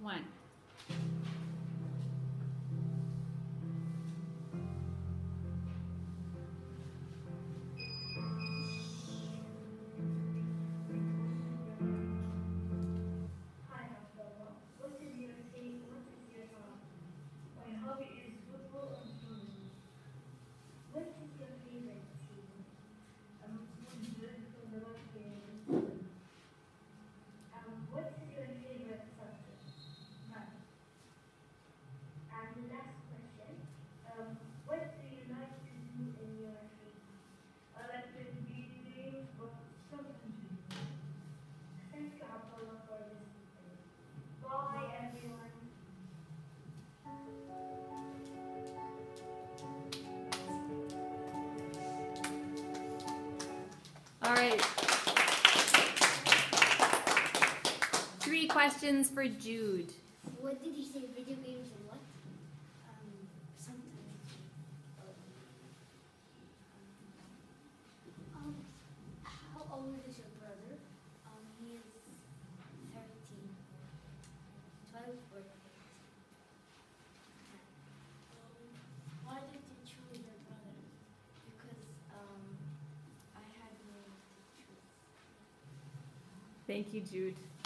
1. My hobby is football and swimming. What is your favorite season? Winter because I like winter. What is your favorite subject? Math. And last question. What do you like to do in your free time? I like to video games, but sometimes read. Thank you, Abdullah, for this detail. Bye, everyone. All right. 3 questions for Jude. What did you say? Video games and what? Sometimes. How old is your brother? He is 13. 12 or 13. Why did you choose your brother? Because I had no to choose. Thank you, Jude.